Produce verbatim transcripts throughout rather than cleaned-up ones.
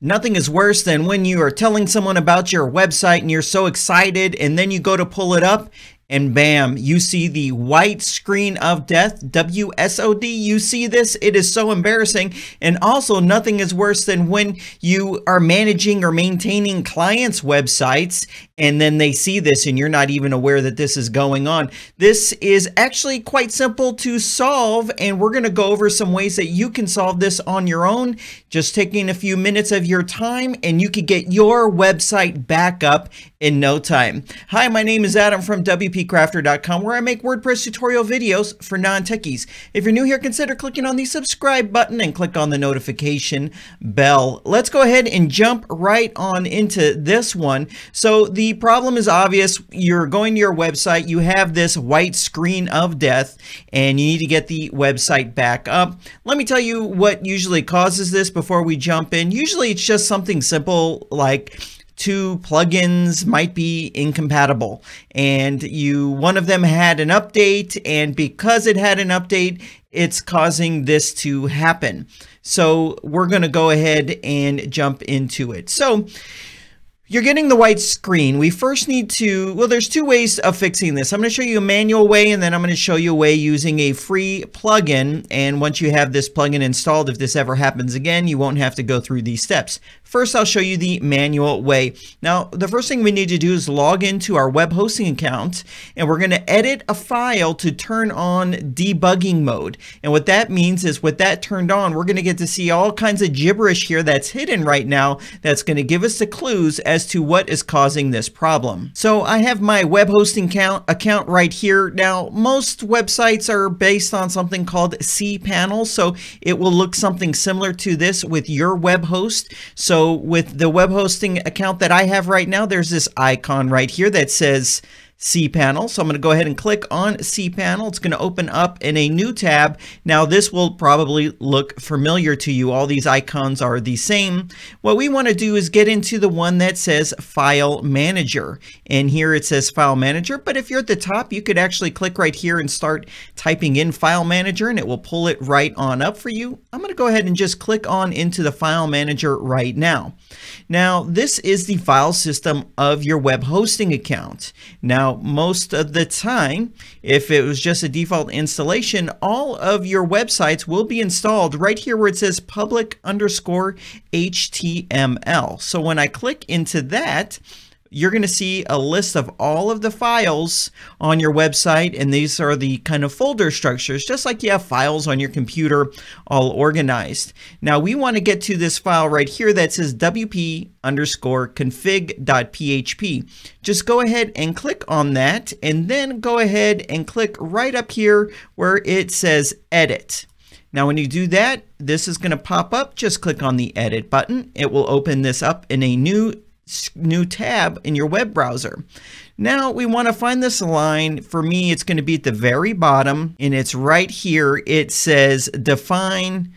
Nothing is worse than when you are telling someone about your website and you're so excited, and then you go to pull it up and bam, you see the white screen of death, W S O D. You see this, it is so embarrassing. And also, nothing is worse than when you are managing or maintaining clients' websites and then they see this and you're not even aware that this is going on. This is actually quite simple to solve, and we're going to go over some ways that you can solve this on your own, just taking a few minutes of your time, and you could get your website back up in no time. Hi, my name is Adam from W P Crafter dot com, where I make WordPress tutorial videos for non-techies. If you're new here, consider clicking on the subscribe button and click on the notification bell. Let's go ahead and jump right on into this one. So the problem is obvious. You're going to your website, you have this white screen of death, and you need to get the website back up. Let me tell you what usually causes this before we jump in. Usually it's just something simple like two plugins might be incompatible, and you one of them had an update, and because it had an update, it's causing this to happen. So we're going to go ahead and jump into it. So you're getting the white screen. We first need to, well, there's two ways of fixing this. I'm going to show you a manual way, and then I'm going to show you a way using a free plugin. And once you have this plugin installed, if this ever happens again, you won't have to go through these steps. First, I'll show you the manual way. Now, the first thing we need to do is log into our web hosting account, and we're going to edit a file to turn on debugging mode. And what that means is with that turned on, we're going to get to see all kinds of gibberish here that's hidden right now that's going to give us the clues as to what is causing this problem. So I have my web hosting account, account right here. Now, most websites are based on something called cPanel, so it will look something similar to this with your web host. So with the web hosting account that I have right now, there's this icon right here that says cPanel. So I'm going to go ahead and click on cPanel. It's going to open up in a new tab. Now this will probably look familiar to you. All these icons are the same. What we want to do is get into the one that says File Manager. And here it says File Manager, but if you're at the top, you could actually click right here and start typing in File Manager, and it will pull it right on up for you. I'm going to go ahead and just click on into the File Manager right now. Now this is the file system of your web hosting account. Now, most of the time, if it was just a default installation, all of your websites will be installed right here where it says public underscore H T M L. So when I click into that, you're going to see a list of all of the files on your website, and these are the kind of folder structures, just like you have files on your computer all organized. Now we want to get to this file right here that says W P underscore config dot P H P. Just go ahead and click on that, and then go ahead and click right up here where it says edit. Now when you do that, this is going to pop up. Just click on the edit button. It will open this up in a new new tab in your web browser. Now we want to find this line. For me, it's going to be at the very bottom, and it's right here. It says define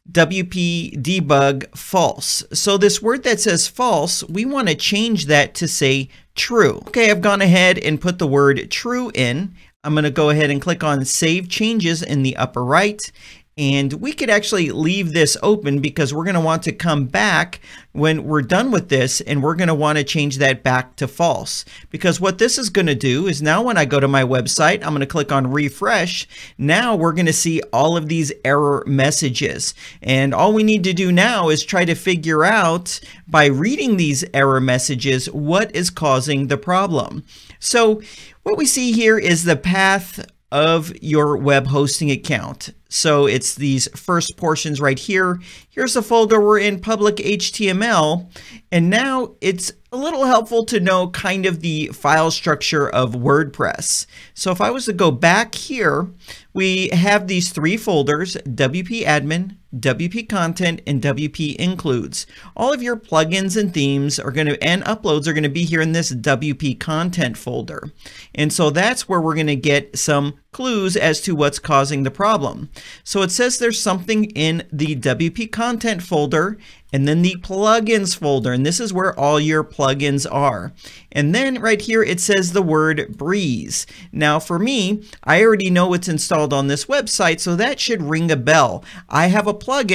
W P debug false. So this word that says false, we want to change that to say true. Okay, I've gone ahead and put the word true in. I'm going to go ahead and click on Save Changes in the upper right. And we could actually leave this open because we're going to want to come back when we're done with this, and we're going to want to change that back to false. Because what this is going to do is now when I go to my website, I'm going to click on refresh. Now we're going to see all of these error messages. And all we need to do now is try to figure out, by reading these error messages, what is causing the problem. So what we see here is the path of your web hosting account. So it's these first portions right here. Here's the folder we're in, public H T M L. And now it's a little helpful to know kind of the file structure of WordPress. So if I was to go back here, we have these three folders: W P admin, W P content, and W P includes. All of your plugins and themes are going to, and uploads are going to be here in this W P content folder. And so that's where we're going to get some clues as to what's causing the problem. So it says there's something in the W P content folder, and then the plugins folder, and this is where all your plugins are. And then right here it says the word Breeze. Now for me, I already know what's installed on this website, so that should ring a bell. I have a plugin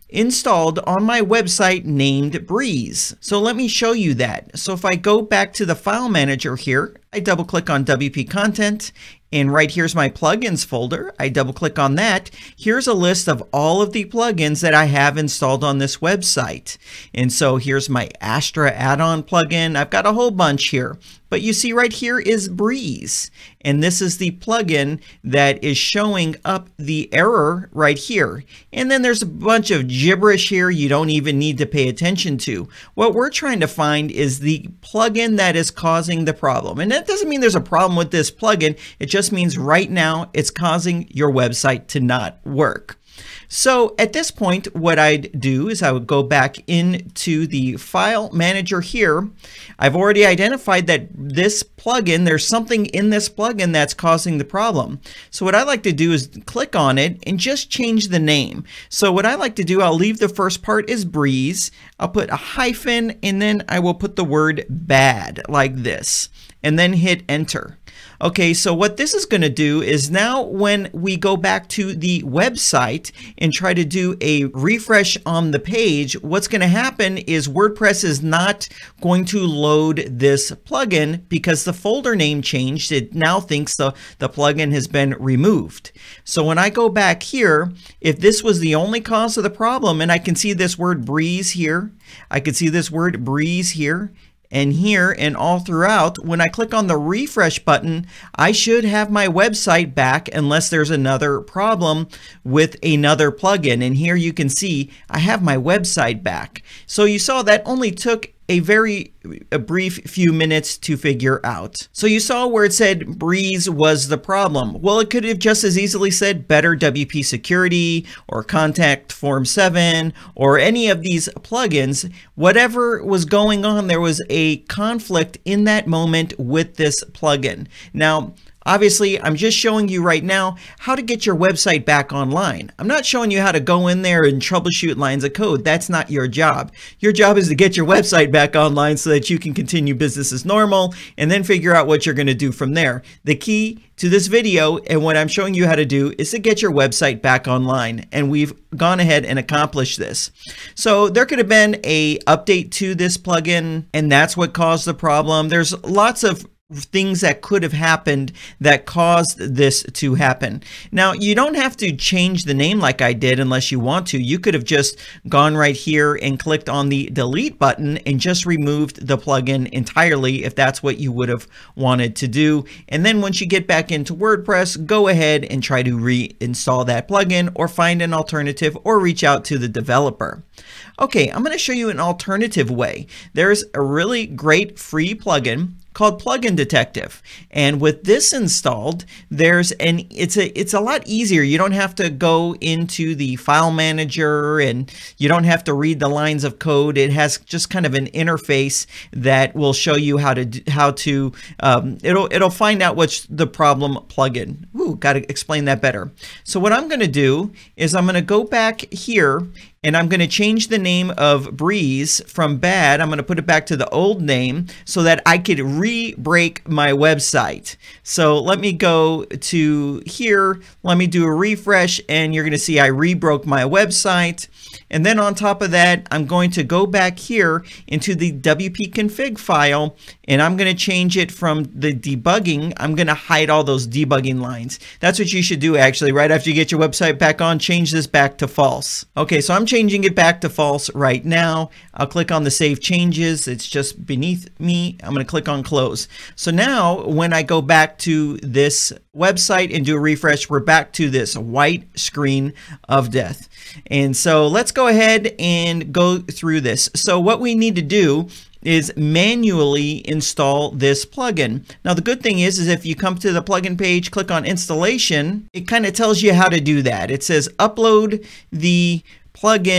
installed on my website named Breeze. So let me show you that. So if I go back to the file manager here, I double click on W P content, and right here's my plugins folder. I double click on that. Here's a list of all of the plugins that I have installed on this website. And so here's my Astra add-on plugin. I've got a whole bunch here. But you see right here is Breeze. And this is the plugin that is showing up the error right here. And then there's a bunch of gibberish here you don't even need to pay attention to. What we're trying to find is the plugin that is causing the problem. And that doesn't mean there's a problem with this plugin. It just means right now it's causing your website to not work. So at this point, what I'd do is I would go back into the file manager here. I've already identified that this plugin, there's something in this plugin that's causing the problem. So what I like to do is click on it and just change the name. So what I like to do, I'll leave the first part as Breeze. I'll put a hyphen and then I will put the word bad like this and then hit enter. Okay, so what this is going to do is now when we go back to the website and try to do a refresh on the page, what's going to happen is WordPress is not going to load this plugin because the folder name changed. It now thinks the, the plugin has been removed. So when I go back here, if this was the only cause of the problem, and I can see this word Breeze here, I can see this word Breeze here, and here and all throughout, when I click on the refresh button, I should have my website back unless there's another problem with another plugin. And here you can see I have my website back. So you saw that only took a very a brief few minutes to figure out. So you saw where it said Breeze was the problem. Well, it could have just as easily said Better W P Security or Contact Form seven or any of these plugins. Whatever was going on, there was a conflict in that moment with this plugin. Now, obviously, I'm just showing you right now how to get your website back online. I'm not showing you how to go in there and troubleshoot lines of code. That's not your job. Your job is to get your website back online so that you can continue business as normal and then figure out what you're going to do from there. The key to this video and what I'm showing you how to do is to get your website back online, and we've gone ahead and accomplished this. So there could have been an update to this plugin, and that's what caused the problem. There's lots of things that could have happened that caused this to happen. Now, you don't have to change the name like I did unless you want to. You could have just gone right here and clicked on the delete button and just removed the plugin entirely if that's what you would have wanted to do. And then once you get back into WordPress, go ahead and try to reinstall that plugin or find an alternative or reach out to the developer. Okay, I'm going to show you an alternative way. There's a really great free plugin called Plugin Detective, and with this installed, there's an it's a it's a lot easier. You don't have to go into the file manager and you don't have to read the lines of code. It has just kind of an interface that will show you how to how to um, it'll it'll find out what's the problem plugin. Ooh, got to explain that better. So what I'm going to do is I'm going to go back here and I'm going to change the name of Breeze from bad. I'm going to put it back to the old name so that I could re-break my website. So let me go to here. Let me do a refresh and you're going to see I re-broke my website. And then on top of that, I'm going to go back here into the W P config file and I'm going to change it from the debugging. I'm going to hide all those debugging lines. That's what you should do actually. Right after you get your website back on, change this back to false. Okay, so I'm changing it back to false right now. I'll click on the save changes. It's just beneath me. I'm going to click on close. So now when I go back to this website and do a refresh, we're back to this white screen of death. And so let's go ahead and go through this. So what we need to do is manually install this plugin. Now the good thing is, is if you come to the plugin page, click on installation, it kind of tells you how to do that. It says upload the plugin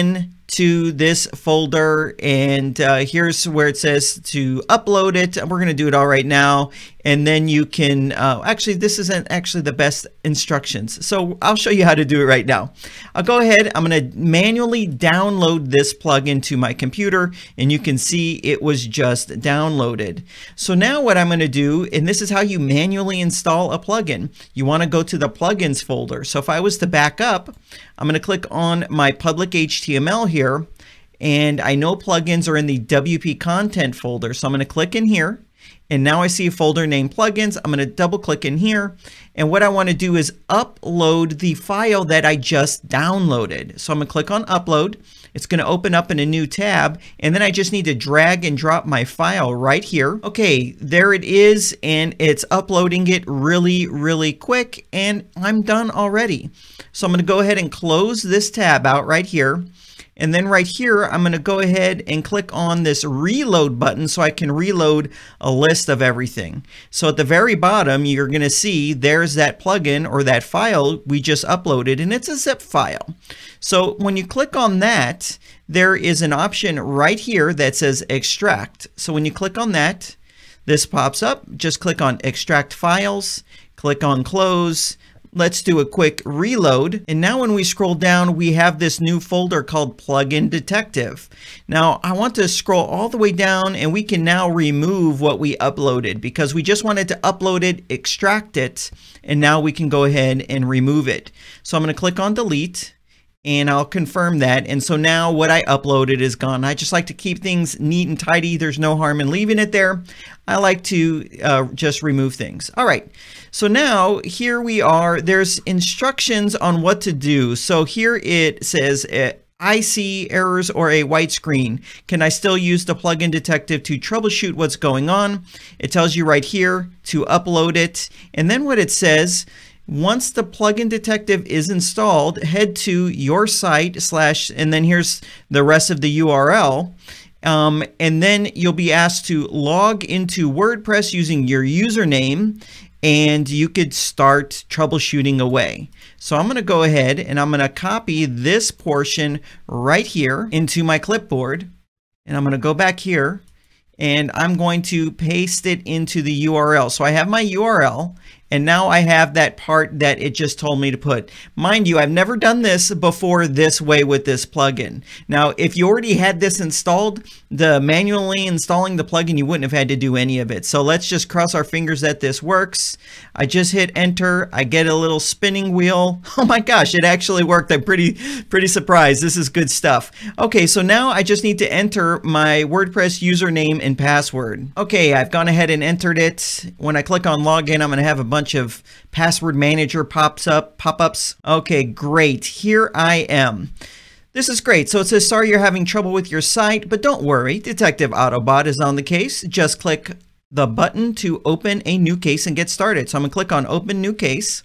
to this folder, and uh, here's where it says to upload it. We're going to do it all right now, and then you can uh, actually, this isn't actually the best instructions, so I'll show you how to do it right now. I'll go ahead, I'm going to manually download this plugin to my computer, and you can see it was just downloaded. So now what I'm going to do, and this is how you manually install a plugin. You want to go to the plugins folder. So if I was to back up, I'm going to click on my public H T M L here, and I know plugins are in the W P content folder. So I'm going to click in here, and now I see a folder named plugins. I'm going to double click in here, and what I want to do is upload the file that I just downloaded. So I'm going to click on upload. It's going to open up in a new tab, and then I just need to drag and drop my file right here. Okay, there it is, and it's uploading it really, really quick, and I'm done already. So I'm going to go ahead and close this tab out right here. And then right here, I'm going to go ahead and click on this reload button so I can reload a list of everything. So at the very bottom, you're going to see there's that plugin or that file we just uploaded, and it's a zip file. So when you click on that, there is an option right here that says extract. So when you click on that, this pops up. Just click on extract files, click on close. Let's do a quick reload. And now when we scroll down, we have this new folder called Plugin Detective. Now I want to scroll all the way down, and we can now remove what we uploaded because we just wanted to upload it, extract it, and now we can go ahead and remove it. So I'm going to click on delete, and I'll confirm that. And so now what I uploaded is gone. I just like to keep things neat and tidy. There's no harm in leaving it there. I like to uh, just remove things. All right. So now here we are. There's instructions on what to do. So here it says, uh, I see errors or a white screen. Can I still use the Plugin Detective to troubleshoot what's going on? It tells you right here to upload it. And then what it says, once the Plugin Detective is installed, head to your site slash, and then here's the rest of the U R L. Um, and then you'll be asked to log into WordPress using your username, and you could start troubleshooting away. So I'm going to go ahead and I'm going to copy this portion right here into my clipboard, and I'm going to go back here, and I'm going to paste it into the U R L. So I have my U R L, and now I have that part that it just told me to put. Mind you, I've never done this before this way with this plugin. Now, if you already had this installed, the manually installing the plugin, you wouldn't have had to do any of it. So let's just cross our fingers that this works. I just hit enter. I get a little spinning wheel. Oh my gosh, it actually worked. I'm pretty, pretty surprised. This is good stuff. Okay, so now I just need to enter my WordPress username and password. Okay, I've gone ahead and entered it. When I click on login, I'm going to have a bunch of password manager pops up pop-ups. Okay, great. Here I am. This is great. So it says, sorry you're having trouble with your site, but don't worry. Detective Autobot is on the case. Just click the button to open a new case and get started. So I'm going to click on open new case.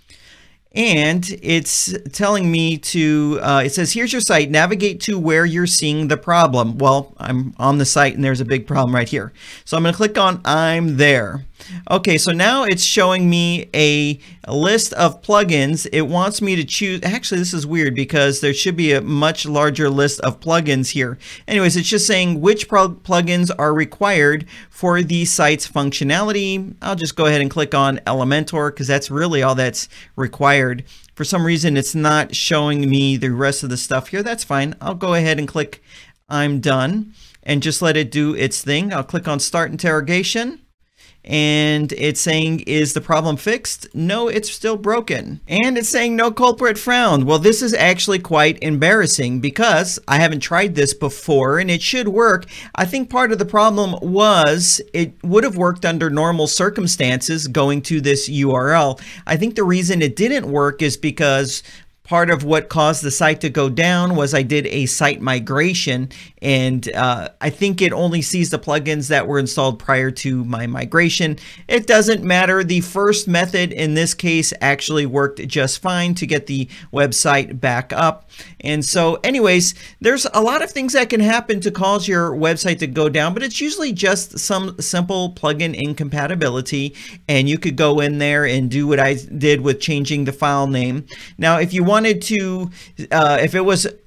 And it's telling me to, uh, it says, here's your site, navigate to where you're seeing the problem. Well, I'm on the site and there's a big problem right here. So I'm going to click on I'm there. Okay, so now it's showing me a, a list of plugins. It wants me to choose, actually this is weird because there should be a much larger list of plugins here. Anyways, it's just saying which plugins are required for the site's functionality. I'll just go ahead and click on Elementor because that's really all that's required. For some reason, it's not showing me the rest of the stuff here. That's fine. I'll go ahead and click I'm done and just let it do its thing. I'll click on Start Interrogation. And it's saying, is the problem fixed? No, it's still broken. And it's saying no culprit found. Well, this is actually quite embarrassing because I haven't tried this before and it should work. I think part of the problem was it would have worked under normal circumstances going to this U R L. I think the reason it didn't work is because part of what caused the site to go down was I did a site migration, and uh, I think it only sees the plugins that were installed prior to my migration. It doesn't matter. The first method in this case actually worked just fine to get the website back up. And so anyways, there's a lot of things that can happen to cause your website to go down, but it's usually just some simple plugin incompatibility, and you could go in there and do what I did with changing the file name. Now, if you wanted to, uh, if it was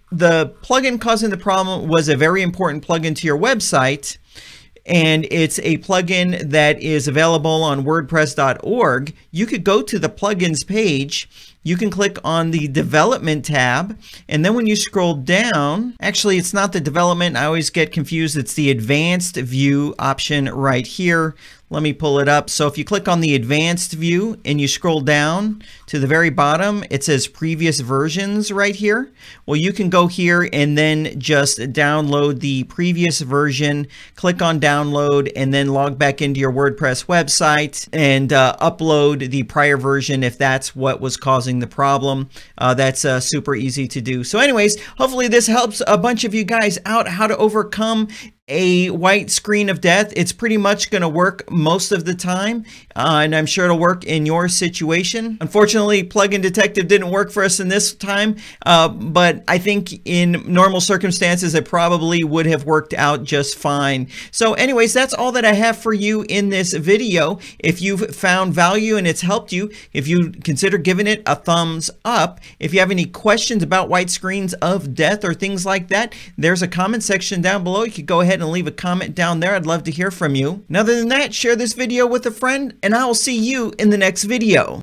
the plugin causing the problem was a very important plugin to your website, and it's a plugin that is available on WordPress dot org, you could go to the plugins page. You can click on the development tab, and then when you scroll down, actually it's not the development, I always get confused, it's the advanced view option right here. Let me pull it up. So if you click on the advanced view and you scroll down to the very bottom, it says previous versions right here. Well, you can go here and then just download the previous version, click on download, and then log back into your WordPress website and uh, upload the prior version if that's what was causing the problem. Uh, that's uh, super easy to do. So anyways, hopefully this helps a bunch of you guys out how to overcome a white screen of death. It's pretty much going to work most of the time, uh, and I'm sure it'll work in your situation. Unfortunately, Plugin Detective didn't work for us in this time, uh, but I think in normal circumstances, it probably would have worked out just fine. So anyways, that's all that I have for you in this video. If you've found value and it's helped you, if you consider giving it a thumbs up. If you have any questions about white screens of death or things like that, there's a comment section down below. You could go ahead and leave a comment down there. I'd love to hear from you. And other than that, share this video with a friend, and I will see you in the next video.